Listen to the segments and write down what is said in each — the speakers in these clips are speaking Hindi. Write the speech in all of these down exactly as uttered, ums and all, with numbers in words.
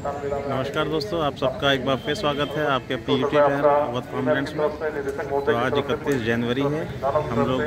नमस्कार दोस्तों, आप सबका एक बार फिर स्वागत है आपके अपने यूट्यूब चैनल अवध कॉन्फिडेंस में। तो आज इकतीस जनवरी है, हम लोग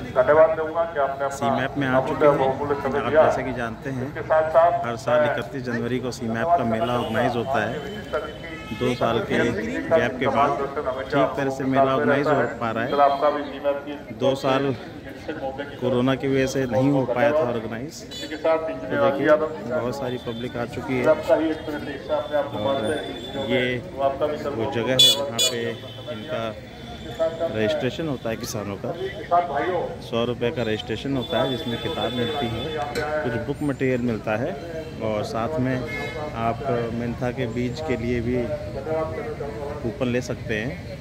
सी मैप में आ चुके हैं। आप जैसे कि जानते हैं, हर साल इकतीस जनवरी को सी मैप का मेला ऑर्गेनाइज होता है। दो साल के गैप के बाद ठीक तरह से मेला ऑर्गेनाइज हो पा रहा है। दो साल कोरोना की वजह से नहीं हो पाया था ऑर्गेनाइज। तो देखिए, बहुत सारी पब्लिक आ चुकी है और ये वो जगह है जहाँ पे इनका रजिस्ट्रेशन होता है। किसानों का सौ रुपये का रजिस्ट्रेशन होता है, जिसमें किताब मिलती है, कुछ बुक मटेरियल मिलता है और साथ में आप मेंथा के बीज के लिए भी कूपन ले सकते हैं।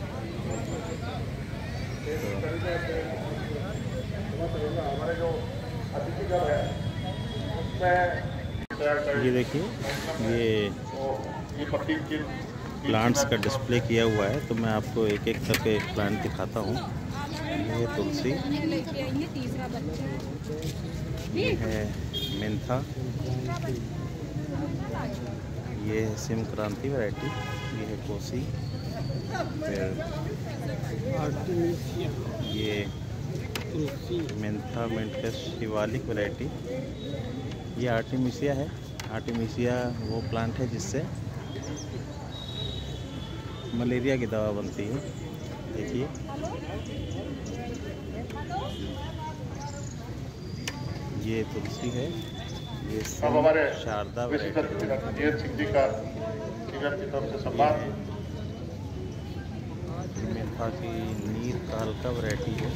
ये देखिए, ये प्लांट्स का डिस्प्ले किया हुआ है, तो मैं आपको एक एक करके एक प्लांट दिखाता हूँ। ये है तुलसी, ये है मेंथा, ये है सिम क्रांति वैरायटी, ये है कोसी, फिर ये मेंथा मेंटस शिवालिक वैरायटी, ये आर्टिमिसिया है। आर्टिमिसिया वो प्लांट है जिससे मलेरिया की दवा बनती है। देखिए, ये तुलसी है, ये शारदा मेंथा की नीर काल का वैरायटी है।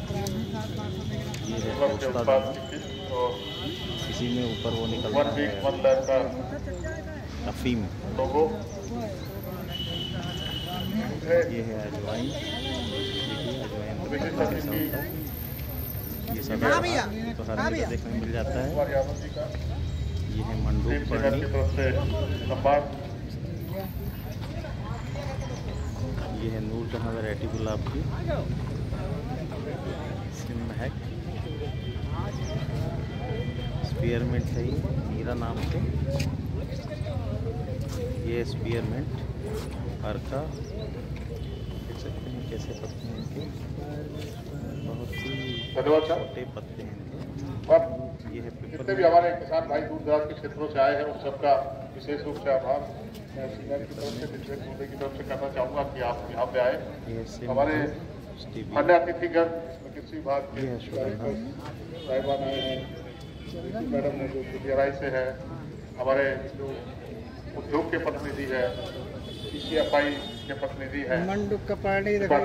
ये है इसी में ऊपर वो निकलता है अफीम। ये है अजवाइन, देखिए अजवाइन ये सब तो हर जगह देखने में मिल जाता है। ये है मंडूक पर्णी, ये है नूरजहां वैरायटी गुलाब की, महक, स्पीयरमिंट है ये हीरा नाम से, ये स्पीयरमिंट अर्का, देख सकते हैं कैसे पत्ते हैं इनके, बहुत ही छोटे पत्ते हैं इनके। ये है जितने भी हमारे किसान भाई दूर दराज के क्षेत्रों से आए हैं, उन सबका विशेष रूप से आभार मैं सीनियर की तरफ से विशेष मुद्दे की तरफ से करना चाहूँगा कि आप यहाँ पे आए। हमारे अन्य अतिथिगण कृषि विभाग के साहिबान आए हैं, मैडम ने जो पीटीआई से है, हमारे जो उद्योग के प्रतिनिधि है, पीसीएफआई के प्रतिनिधि है, मंडूक का पार्टी है,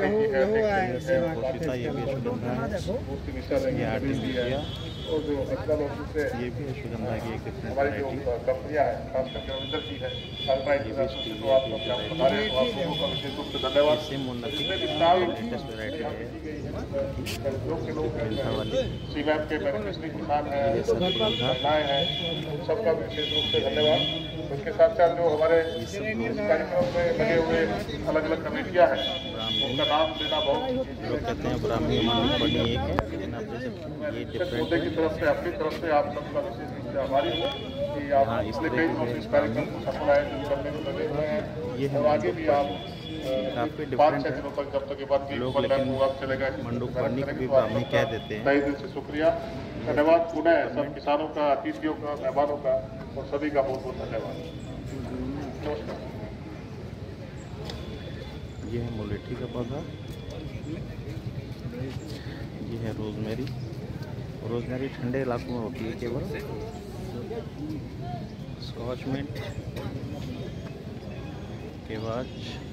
और जो एक्सल ऑफिस से ये भी सुगंधा की एक हमारी जो कंपनियाँ है, खासकर रविंदर जी है, तो आप लोग बता रहे हैं, आप लोगों का विशेष रूप से धन्यवाद। जितने भी उद्योग के लोग हैं, सी मैप के बेनिफिशरी किसान हैं, महिलाएं हैं, सबका विशेष रूप से धन्यवाद। उसके साथ साथ जो हमारे इस कार्यक्रम में लगे हुए अलग अलग कमेटियाँ हैं, उनका नाम लेना बहुत लोग कहते हैं ब्राह्मणी मंडूक पर्णी एक है, लेकिन आप जैसे ये डिफरेंट की तरफ से आपकी तरफ से आप सबका विशेष रूप से आभारी हूँ कि आप पिछले कई दिनों से इस कार्यक्रम को सफल आयोजित करने में लगे हुए हैं और आगे भी आप काफ़ी पाँच छः डिफरेंट दिनों तक जब तक ये बात लोग, लेकिन चलेगा मंडूक पर्णी को भी ब्राह्मणी कह देते हैं। तहे दिल से शुक्रिया, धन्यवाद पुनः सब किसानों का, अतिथियों का, मेहमानों का और सभी का बहुत बहुत धन्यवाद। ये है मुलेठी का पौधा, ये है रोजमेरी। रोजमेरी ठंडे इलाकों में होती है केवल। स्कॉच मिंट, केवाच,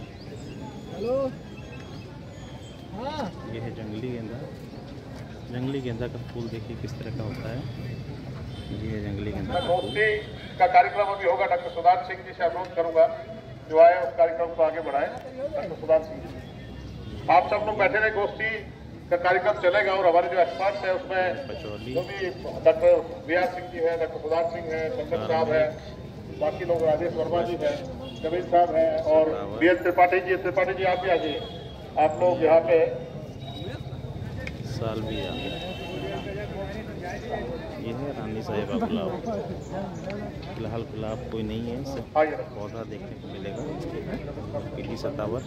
ये है जंगली गेंदा। जंगली गेंदा का फूल देखिए किस तरह का होता है। ये है जंगली गेंदा का फूल। का कार्यक्रम अभी होगा, डॉक्टर सुधार सिंह जी से अनुरोध करूंगा जो आए उस कार्यक्रम को आगे बढ़ाएं। डॉक्टर सुधार सिंह जी, आप सब लोग बैठे रहे, गोष्ठी का कार्यक्रम चलेगा और हमारे जो एक्सपर्ट्स है उसमें जो भी डॉक्टर वीआर सिंह जी है, डॉक्टर सुधार सिंह है, चंदन साहब है, बाकी लोग राजेश वर्मा जी है, कबीर साहब है और बी एस त्रिपाठी जी। त्रिपाठी जी आप भी आ जाइए, आप लोग यहाँ पे सालविया, ये है रानी साहिबा गुलाब। फिलहाल गुलाब कोई नहीं है, सिर्फ पौधा देखने को मिलेगा। पीली सतावर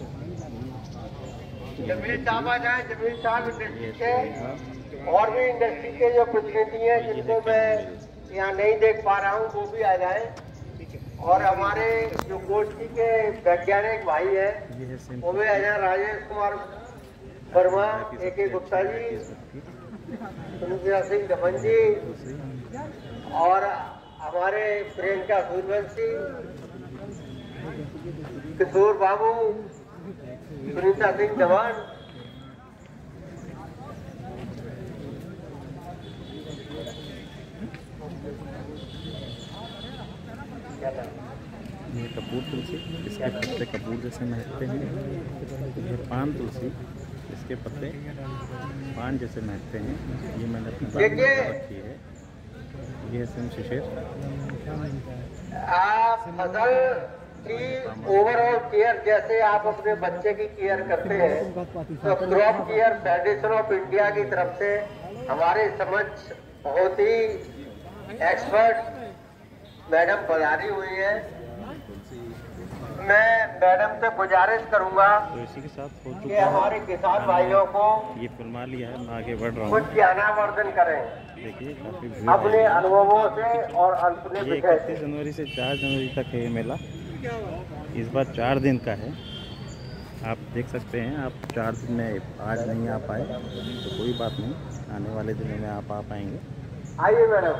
जमीन चापा जाए, जमीन चाप इंडस्ट्री के और भी इंडस्ट्री के जो प्रतिनिधि हैं जिनको मैं यहाँ नहीं देख पा रहा हूँ वो भी आ जाए। और हमारे जो गोष्ठी के वैज्ञानिक भाई हैं वो भी आ जाए। राजेश कुमार वर्मा, ए के गुप्ता जी, सुनीता सिंह दमन जी और हमारे प्रियंका सूर्यवंशी, किशोर बाबू, सुनीता सिंह दमन, ये कपूर तुलसी, इसके पत्ते कपूर जैसे महकते हैं। ये पान तुलसी, इसके पत्ते पान जैसे महकते हैं। ये मैंने अपने बाग में रखी है। ये सिम शिशिर। आप फसल की ओवरऑल केयर जैसे आप अपने बच्चे की केयर करते हैं तो crop care federation of India की तरफ से हमारे समझ बहुत ही एक्सपर्ट मैडम पधारी हुई है। मैं मैडम से गुजारिश करूंगा तो इसी के साथ हो कि चुका हमारे किसान भाइयों को ये फिल्मा लिया है। मैं आगे बढ़ रहा हूँ। कुछ ज्ञानावर्धन करें देखिए काफ़ी भीड़ अपने है। अनुभवों से और अपने ये विषय से। इकतीस जनवरी से चार जनवरी तक है ये मेला। इस बार चार दिन का है। आप देख सकते हैं, आप चार दिन में आज नहीं आ पाए तो कोई बात नहीं, आने वाले दिनों में आप आ पाएंगे। आइए मैडम।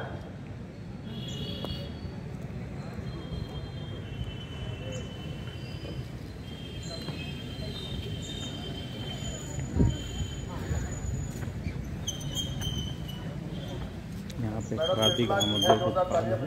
यहाँ पे खादी ग्रामोद्योग उत्पाद है।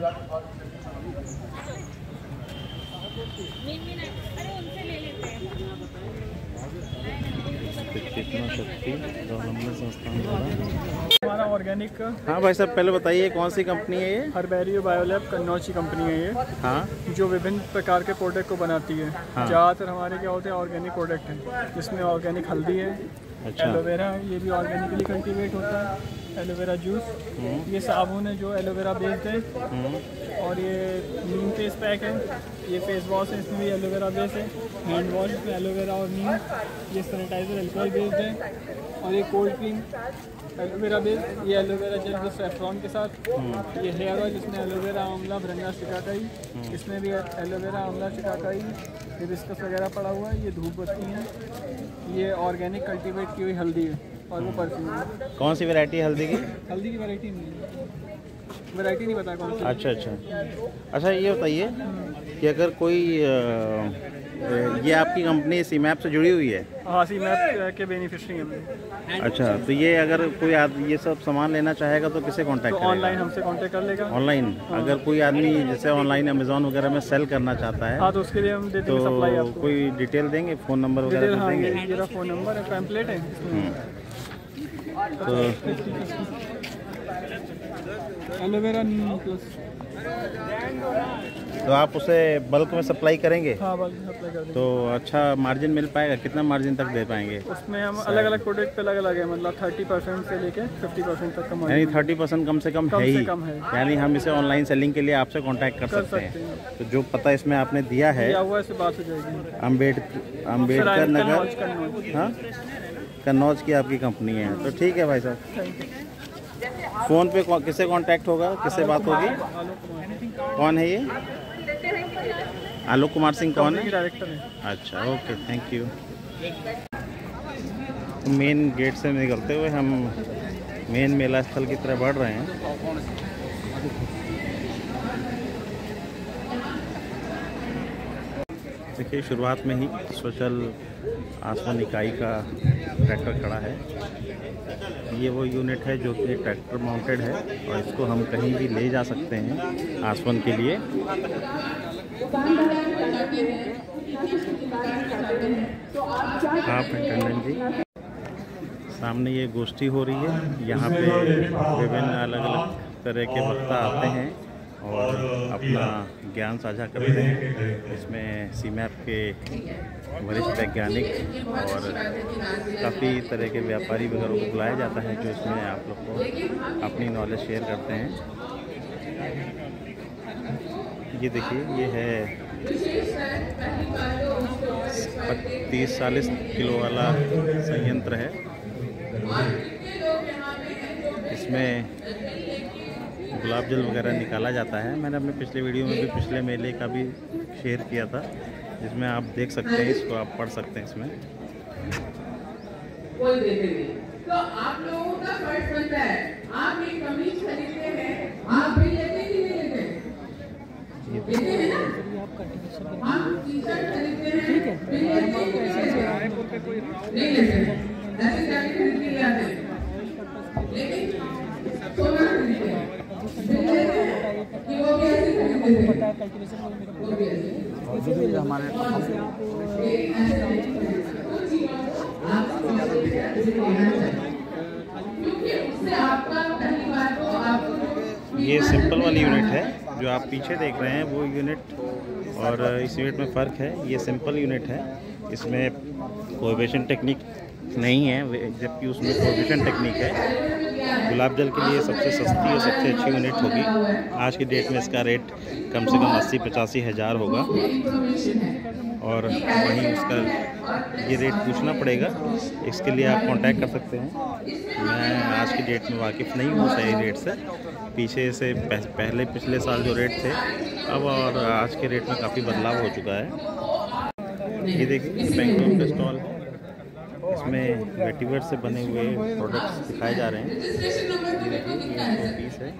चेतना शक्ति गवर्नमेंट संस्थान द्वारा। हमारा ऑर्गेनिक हाँ भाई साहब, पहले बताइए कौन सी कंपनी है ये? हर्बेरियो बायोलैब कन्नौज की कंपनी है ये, हाँ जो विभिन्न प्रकार के प्रोडक्ट को बनाती है। हाँ। ज़्यादातर हमारे क्या होते हैं ऑर्गेनिक प्रोडक्ट हैं, जिसमें ऑर्गेनिक हल्दी है, अच्छा। एलोवेरा, ये भी ऑर्गेनिकली कल्टीवेट होता है, एलोवेरा जूस, ये साबुन है जो एलोवेरा बेस्ड है, और ये नीम फेस पैक है, ये फेस वॉश है, इसमें भी एलोवेरा बेस्ड है, हैंड वॉश इसमें एलोवेरा और नीम, ये सैनिटाइजर अल्कोहल बेस्ड है, और ये कोल्ड क्रीम एलोवेरा बेस्ड, ये एलोवेरा जेल विद सैफ्रॉन के साथ, ये हेयर ऑयल इसमें एलोवेरा आंवला भरंगा शिकाकाई, इसमें भी एलोवेरा आंवला शिकाकाई हिबिस्कस वगैरह पड़ा हुआ है, ये धूप बत्ती है, ये ऑर्गेनिक कल्टीवेट की हुई हल्दी है, और वो परफ्यूम है। कौन सी वैरायटी है हल्दी की? हल्दी की वैरायटी नहीं है, वैरायटी नहीं पता कौन सी। अच्छा अच्छा अच्छा ये बताइए कि अगर कोई अ, ये आपकी कंपनी सी मैप से जुड़ी हुई है? हाँ, सी मैप के बेनिफिशरी हैं। अच्छा, तो ये अगर कोई आदमी ये सब सामान लेना चाहेगा तो किसे कांटेक्ट तो करेगा? ऑनलाइन हमसे कांटेक्ट कर लेगा। ऑनलाइन अगर कोई आदमी जैसे ऑनलाइन अमेजोन वगैरह में सेल करना चाहता है हाँ, तो उसके लिए हम दे देंगे सप्लाई तो आपको। कोई डिटेल देंगे, फ़ोन नंबर वगैरह डिटेल, कुछ हाँ, ये देंगे? मेरा फ़ोन नंबर है, पैम्पलेट है इसमें। तो एलोवेरा नीम प्लस। तो आप उसे बल्क में सप्लाई करेंगे हाँ, बल्क सप्लाई कर देंगे। तो अच्छा मार्जिन मिल पाएगा? कितना मार्जिन तक दे पाएंगे? उसमें हम अलग अलग प्रोडक्ट पे अलग अलग है, मतलब थर्टी परसेंट से लेके फिफ्टी परसेंट तक का यानी मार्जिन थर्टी परसेंट कम से कम कम है से ही, कम है। यानी हम इसे ऑनलाइन सेलिंग के लिए आपसे कांटेक्ट कर कर सकते सकते हैं। हैं। तो जो पता इसमें आपने दिया है दिया हुआ है, इससे बात हो जाएगी। अम्बेड अम्बेडकर सराय- नगर, कन्नौज, कन्नौज। हाँ कन्नौज की आपकी कंपनी है। तो ठीक है भाई साहब, थैंक यू। फ़ोन पे कौ- किससे कांटेक्ट होगा, किससे बात होगी? आलोक कुमार कौन है ये? आलोक कुमार सिंह कौन है? डायरेक्टर है। अच्छा, okay, thank you. Main gate से निकलते हुए हम मेन मेला स्थल की तरफ बढ़ रहे हैं। देखिए शुरुआत में ही स्वचल आसवन इकाई का ट्रैक्टर खड़ा है। ये वो यूनिट है जो कि ट्रैक्टर माउंटेड है और इसको हम कहीं भी ले जा सकते हैं आसवन के लिए। आप अटेंडेंट जी, सामने ये गोष्ठी हो रही है। यहाँ पे विभिन्न अलग अलग तरह के वक्ता आते हैं और अपना ज्ञान साझा करते हैं। इसमें सीमैप के वरिष्ठ वैज्ञानिक और काफ़ी तरह के व्यापारी वगैरह को बुलाया जाता है, जो इसमें आप लोग को अपनी नॉलेज शेयर करते हैं। ये देखिए, ये है तीस चालीस किलो वाला संयंत्र है। इसमें गुलाब जल वगैरह निकाला जाता है। मैंने अपने पिछले वीडियो में भी पिछले मेले का भी शेयर किया था, जिसमें आप देख सकते हैं, इसको आप पढ़ सकते हैं इसमें। तो आप लोगों का फर्ज बनता है, आप एक कमीज खरीदते हैं, आप भी लेते कि नहीं लेते? लेते हैं ना? हम टी शर्ट खरीदते हैं, ठीक है, नहीं लेते, ऐसे जाके खरीद के लाते हैं। लेकिन सोना खरीदते हैं, कि वो भी ऐसे खरीदते हैं, वो भी ऐसे हमारे ये सिंपल वाली यूनिट है जो आप पीछे देख रहे हैं, वो यूनिट और इस यूनिट में फ़र्क है। ये सिंपल यूनिट है, इसमें कोएफिशिएंट टेक्निक नहीं है, जबकि उसमें कोएफिशिएंट टेक्निक है। गुलाब जल के लिए सबसे सस्ती और सबसे अच्छी यूनिट होगी। आज की डेट में इसका रेट कम से कम अस्सी पचासी हज़ार होगा, और वहीं उसका ये रेट पूछना पड़ेगा। इसके लिए आप कांटेक्ट कर सकते हैं। मैं आज की डेट में वाकिफ़ नहीं हूँ सही रेट से, पीछे से पहले पिछले साल जो रेट थे अब और आज के रेट में काफ़ी बदलाव हो चुका है। ये देखिए, बेंगलोर का स्टॉल है, इसमें वेटिवर से बने हुए प्रोडक्ट्स दिखाए जा रहे हैं। ये देखिए, ये पीस है।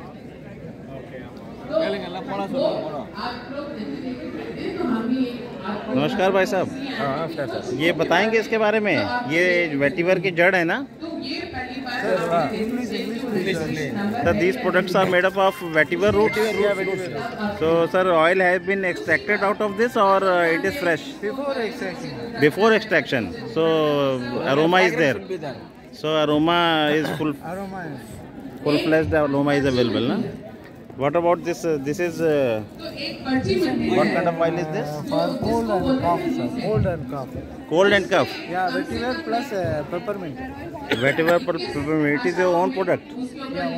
नमस्कार भाई साहब। नमस्कार सर। ये बताएंगे इसके बारे में, ये वेटिवर की जड़ है ना? So these products are made up of vetiver roots. So sir, oil has been extracted out of this, or uh, it is fresh? Before extraction. Before extraction. So aroma is there. So aroma is full. Aroma is. Full fledged aroma is available, na? What about this? Uh, this is uh, what kind of oil is this? Uh, for cold and cough, sir. Cold and cough. Cold and cough. Yeah, vetiver plus uh, peppermint. Vetiver per peppermint. It is your own product. Yeah,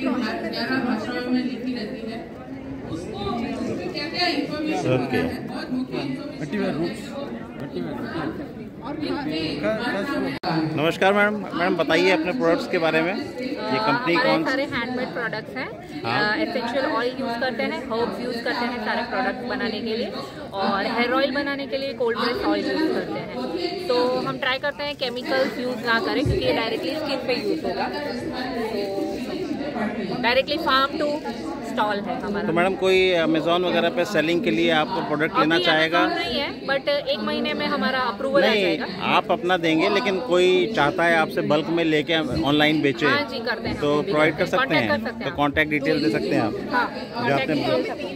one. Okay. Vetiver roots. नमस्कार मैडम। मैडम बताइए अपने प्रोडक्ट्स के बारे में। ये कंपनी कौन? सारे हैंडमेड प्रोडक्ट्स हैं। एसेंशियल ऑयल यूज़ करते हैं, हर्ब्स यूज़ करते हैं सारे प्रोडक्ट्स बनाने के लिए, और हेयर ऑयल बनाने के लिए कोल्ड प्रेस ऑयल यूज़ करते हैं। तो हम ट्राई करते हैं केमिकल्स यूज़ ना करें, क्योंकि ये डायरेक्टली स्किन पे यूज़ होगा। तो डायरेक्टली फार्म टू स्टॉल है हमारा। तो मैडम कोई अमेज़ॉन वगैरह पे सेलिंग के लिए आपको प्रोडक्ट लेना चाहेगा? नहीं है, बट एक महीने में हमारा अप्रूवल आ जाएगा। आप अपना देंगे, लेकिन कोई चाहता है आपसे बल्क में लेके ऑनलाइन बेचे? हाँ जी, करते हैं। तो प्रोवाइड कर सकते हैं, कर सकते तो कांटेक्ट डिटेल दे सकते हैं आप? हाँ, जो आपने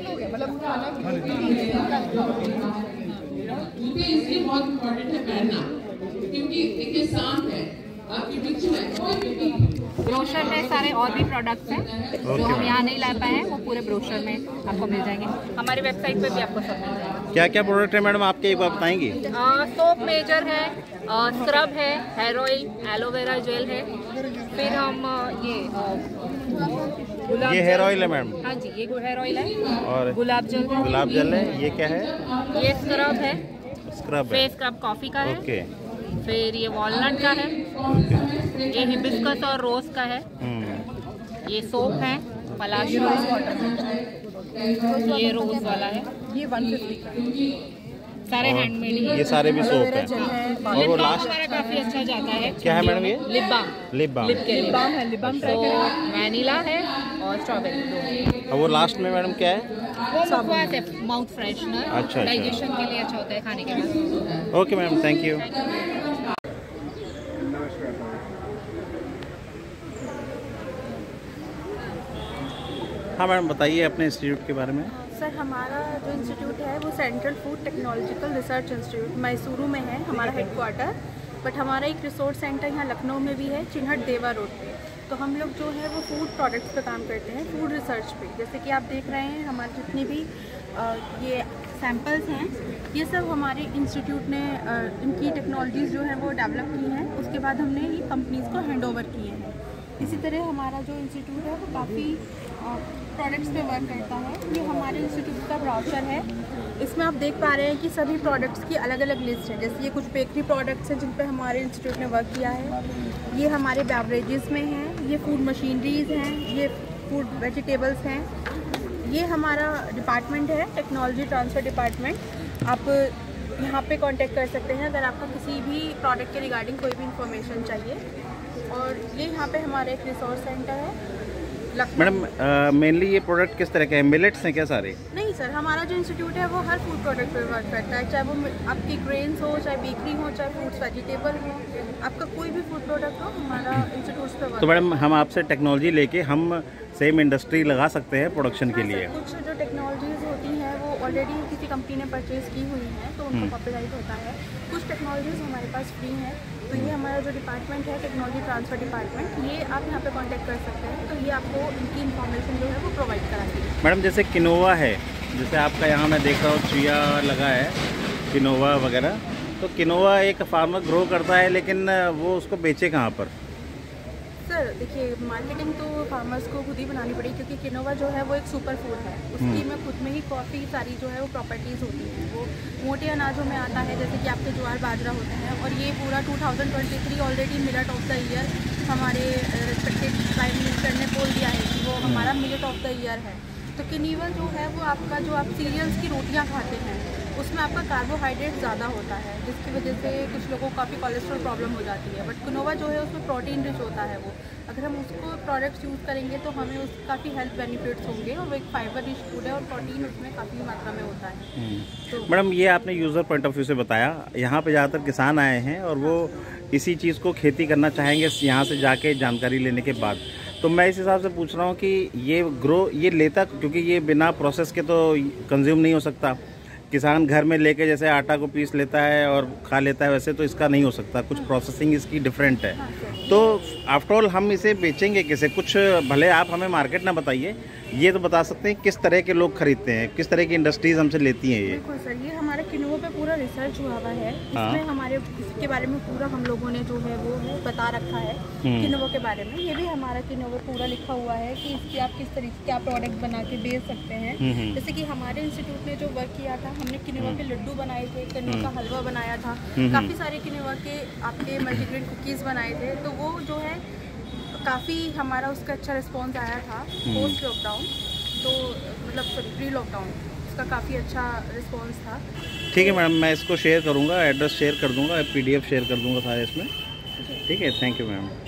इसलिए बहुत इम्पोर्टेंट है पहनना, क्योंकि देखिए सांप है आपकी बिच्छू है, कोई भी ब्रोशर में सारे और भी प्रोडक्ट्स हैं जो हम यहाँ नहीं ला पाए हैं, वो पूरे ब्रोशर में आपको मिल जाएंगे। हमारी वेबसाइट पे भी आपको सब मिल जाएगा। क्या क्या प्रोडक्ट है मैडम आपके, एक बार बताएंगी? सोप मेजर है, स्क्रब है, हेयर ऑयल, एलोवेरा जेल है, फिर हम आ, ये गुलाब ये हेयर ऑयल है मैडम? हाँ जी, ये हेयर ऑयल है, और गुलाब जल है। गुलाब जल है। ये क्या है? ये स्क्रब है, स्क्रब है। फेस स्क्रब कॉफी का है। ओके। फिर ये वॉलनट का है, ये हिबिस्कस और रोज का है, ये सोप है, पलाश रोज वाटर, ये रोज वाला है, ये वन फिफ्टी का है। सारे हैंडमेड ही है। ये सारे भी सोप है। और वो लास्ट हमारा काफी अच्छा जाता है। क्या है मैडम ये? Lip balm. Lip balm. Lip के लिप बाम है, लिप बाम तो वैनिला है और स्ट्रॉबेरी। और वो लास्ट में मैडम क्या है? वो मुखवास है, माउथ फ्रेशनर। अच्छा, डाइजेशन के लिए अच्छा होता है खाने के बाद। Okay madam, thank you. हाँ मैडम, बताइए अपने इंस्टीट्यूट के बारे में। सर, हमारा जो इंस्टीट्यूट है वो central food technological research institute Mysuru में है हमारा हेडक्वार्टर, बट हमारा एक रिसोर्स सेंटर यहाँ लखनऊ में भी है, चिन्हट देवा रोड पे। तो हम लोग जो है वो फूड प्रोडक्ट्स पे काम करते हैं, फूड रिसर्च पे। जैसे कि आप देख रहे हैं हमारे जितने भी आ, ये सैम्पल्स हैं, ये सब हमारे इंस्टीट्यूट ने आ, इनकी टेक्नोलॉजीज़ जो है वो डेवलप की हैं, उसके बाद हमने ये कंपनीज़ को हैंड ओवर किए हैं। इसी तरह हमारा जो इंस्टीट्यूट है वो काफ़ी प्रोडक्ट्स पे वर्क करता है। ये हमारे इंस्टीट्यूट का ब्राउचर है, इसमें आप देख पा रहे हैं कि सभी प्रोडक्ट्स की अलग अलग लिस्ट है। जैसे ये कुछ बेकरी प्रोडक्ट्स हैं जिन पे हमारे इंस्टीट्यूट ने वर्क किया है, ये हमारे बेवरेजेस में हैं, ये फूड मशीनरीज़ हैं, ये फूड वेजिटेबल्स हैं। ये हमारा डिपार्टमेंट है टेक्नोलॉजी ट्रांसफ़र डिपार्टमेंट। आप यहाँ पे कांटेक्ट कर सकते हैं अगर आपको किसी भी प्रोडक्ट के रिगार्डिंग कोई भी इंफॉर्मेशन चाहिए। और ये यहाँ पे हमारा एक रिसोर्स सेंटर है। मैडम मेनली ये प्रोडक्ट किस तरह के हैं, मिलेट्स हैं क्या सारे? नहीं सर, हमारा जो इंस्टीट्यूट है वो हर फूड प्रोडक्ट पे वर्क करता है, चाहे वो आपकी ग्रेन्स हो, चाहे बेकरी हो, चाहे फ्रूट्स वेजिटेबल हो, आपका कोई भी फूड प्रोडक्ट हो हमारा इंस्टीट्यूट पे वर्क। तो मैडम हम आपसे टेक्नोलॉजी लेके हम सेम इंडस्ट्री लगा सकते हैं प्रोडक्शन के लिए? कुछ जो टेक्नोलॉजीज होती हैं वो ऑलरेडी किसी कंपनी ने परचेज की हुई हैं तो उनको कॉपीराइट होता है। कुछ टेक्नोलॉजीज हमारे पास फ्री हैं, तो ये हमारा जो डिपार्टमेंट है टेक्नोलॉजी ट्रांसफ़र डिपार्टमेंट, ये आप यहाँ पे कांटेक्ट कर सकते हैं, तो ये आपको इनकी इन्फॉर्मेशन जो है वो प्रोवाइड कराएंगे। मैडम जैसे किनोवा है, जैसे आपका यहाँ मैं देख रहा हूँ चिया लगा है, किनोवा वगैरह, तो किनोवा एक फार्मर ग्रो करता है लेकिन वो उसको बेचे कहाँ पर? सर देखिए, मार्केटिंग तो फार्मर्स को खुद ही बनानी पड़ेगी, क्योंकि किनोवा जो है वो एक सुपर फूड है, उसकी में खुद में ही काफ़ी सारी जो है वो प्रॉपर्टीज़ होती हैं। वो मोटे अनाजों में आता है, जैसे कि आपके ज्वार बाजरा होते हैं, और ये पूरा two thousand twenty three already millet of the year हमारे रिस्पेक्टेड प्राइम मिनिस्टर ने बोल दिया है कि वो हमारा मिलेट ऑफ द ईयर है। तो किनोवा जो है वो आपका जो आप सीरियल्स की रोटियाँ खाते हैं उसमें आपका कार्बोहाइड्रेट ज़्यादा होता है, जिसकी वजह से कुछ लोगों को काफ़ी कोलेस्ट्रॉल प्रॉब्लम हो जाती है। बट किनोवा जो है उसमें प्रोटीन रिच होता है, वो अगर हम उसको प्रोडक्ट्स यूज़ करेंगे तो हमें उसके काफ़ी हेल्थ बेनिफिट्स होंगे, और वो एक फाइबर रिच फूड है और प्रोटीन उसमें काफ़ी मात्रा में होता है। तो मैडम ये आपने यूज़र पॉइंट ऑफ व्यू से बताया, यहाँ पे ज़्यादातर किसान आए हैं और वो इसी चीज़ को खेती करना चाहेंगे यहाँ से जाके जानकारी लेने के बाद। तो मैं इस हिसाब से पूछ रहा हूँ कि ये ग्रो ये लेता, क्योंकि ये बिना प्रोसेस के तो कंज्यूम नहीं हो सकता। किसान घर में लेके जैसे आटा को पीस लेता है और खा लेता है, वैसे तो इसका नहीं हो सकता, कुछ प्रोसेसिंग इसकी डिफरेंट है। तो आफ्टर ऑल हम इसे बेचेंगे कैसे? कुछ भले आप हमें मार्केट ना बताइए, ये तो बता सकते हैं किस तरह के लोग खरीदते हैं, किस तरह की इंडस्ट्रीज हमसे लेती हैं ये? बिल्कुल सर, ये हमारे किनोवा पे पूरा रिसर्च हुआ हुआ है, इसमें हमारे इसके बारे में पूरा हम लोगों ने जो है वो बता रखा है किनोवा के बारे में। ये भी हमारा किनोवा पूरा लिखा हुआ है कि इसकी आप किस तरीके के आप प्रोडक्ट बना के बेच सकते हैं। जैसे कि हमारे इंस्टीट्यूट ने जो वर्क किया था, हमने किनोवा के लड्डू बनाए थे, किनोवा का हलवा बनाया था, काफ़ी सारे किनोवा के आपके मल्टीग्रेन कुकीज़ बनाए थे। तो वो जो है काफ़ी हमारा उसका अच्छा रिस्पॉन्स आया था पोस्ट लॉकडाउन, तो मतलब सॉरी प्री लॉकडाउन, उसका काफ़ी अच्छा रिस्पॉन्स था। ठीक है मैडम, मैं इसको शेयर करूँगा, एड्रेस शेयर कर दूँगा, पीडीएफ शेयर कर दूँगा सारे इसमें। ठीक है, थैंक यू मैम।